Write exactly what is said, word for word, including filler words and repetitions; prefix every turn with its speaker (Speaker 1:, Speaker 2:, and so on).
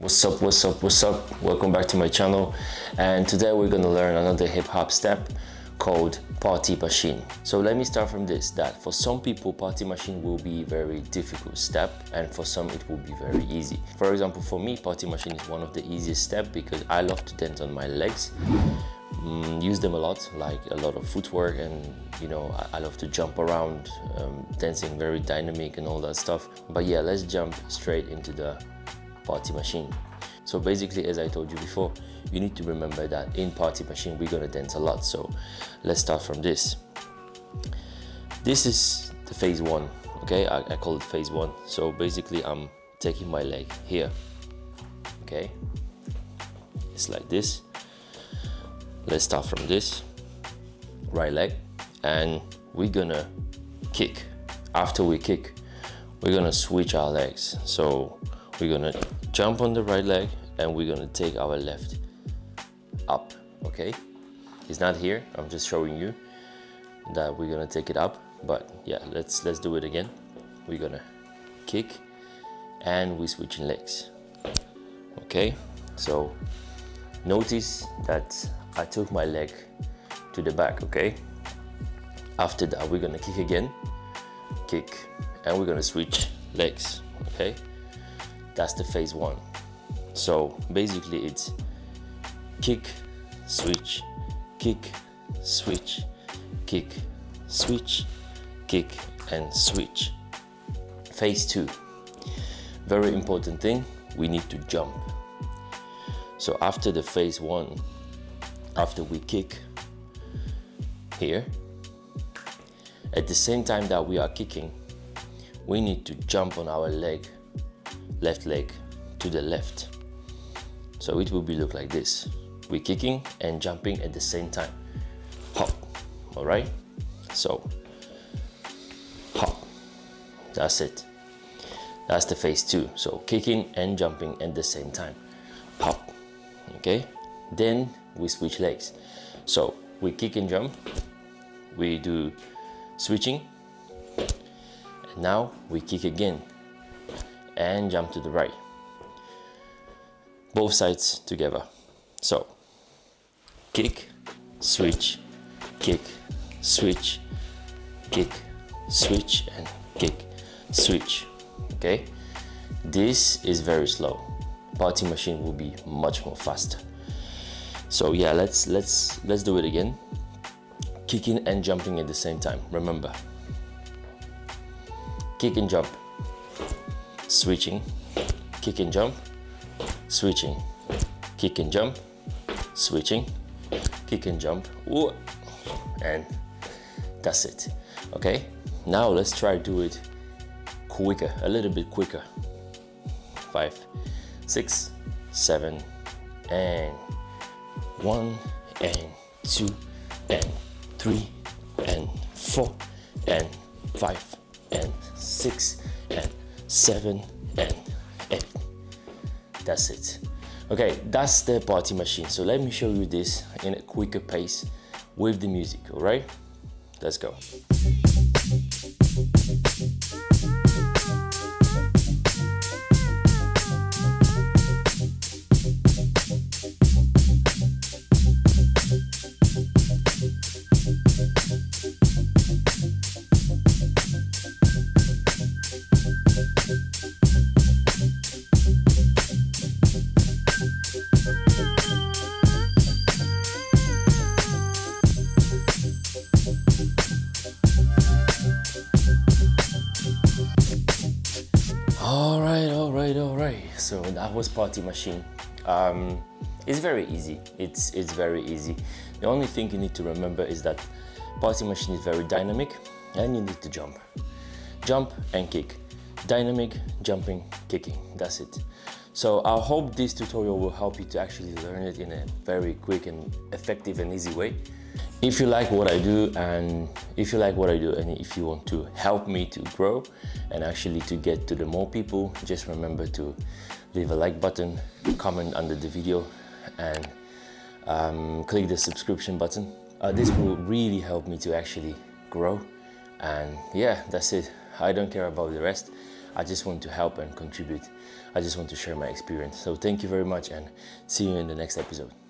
Speaker 1: What's up, what's up, what's up? Welcome back to my channel, and today we're gonna learn another hip-hop step called Party Machine. So let me start from this, that for some people Party Machine will be a very difficult step, and for some it will be very easy. For example, for me, Party Machine is one of the easiest steps because I love to dance on my legs. Mm, use them a lot, like a lot of footwork, and you know, I, I love to jump around, um, dancing very dynamic and all that stuff. But yeah, let's jump straight into the Party Machine. So basically, as I told you before, you need to remember that in Party Machine we're gonna dance a lot. So let's start from this. This is the phase one, okay? I, I call it phase one. So basically I'm taking my leg here, okay? It's like this. Let's start from this, right leg, and we're gonna kick. After we kick, we're gonna switch our legs. So we're gonna jump on the right leg and we're gonna take our left up, okay? It's not here, I'm just showing you that we're gonna take it up, but yeah, let's let's do it again. We're gonna kick and we're switching legs, okay? So notice that I took my leg to the back, okay? After that, we're gonna kick again, kick, and we're gonna switch legs, okay? That's the phase one. So basically it's kick, switch, kick, switch, kick, switch, kick, and switch. Phase two, very important thing, we need to jump. So after the phase one, after we kick here, at the same time that we are kicking, we need to jump on our leg, left leg to the left. So it will be look like this. We're kicking and jumping at the same time. Hop, all right? So, hop, that's it. That's the phase two. So kicking and jumping at the same time. Hop, okay? Then we switch legs. So we kick and jump, we do switching, and now we kick again and jump to the right. Both sides together. So kick, switch, kick, switch, kick, switch, and kick, switch, okay? This is very slow. Party Machine will be much more faster. So yeah, let's let's let's do it again. Kicking and jumping at the same time. Remember, kick and jump, switching, kick and jump, switching, kick and jump, switching, kick and jump, ooh, and that's it. Okay, now let's try to do it quicker, a little bit quicker. Five, six, seven, and one, and two, and three, and four, and five, and six, and seven, and eight. That's it. Okay, that's the Party Machine. So let me show you this in a quicker pace with the music, all right? Let's go. All right, all right, all right. So that was Party Machine. Um, it's very easy. It's it's very easy. The only thing you need to remember is that Party Machine is very dynamic, and you need to jump, jump and kick. Dynamic, jumping, kicking. That's it. So I hope this tutorial will help you to actually learn it in a very quick and effective and easy way. If you like what I do, and if you like what I do, and if you want to help me to grow and actually to get to the more people, just remember to leave a like button, comment under the video, and um, click the subscription button. Uh, this will really help me to actually grow. And yeah, that's it. I don't care about the rest. I just want to help and contribute. I just want to share my experience. So thank you very much and see you in the next episode.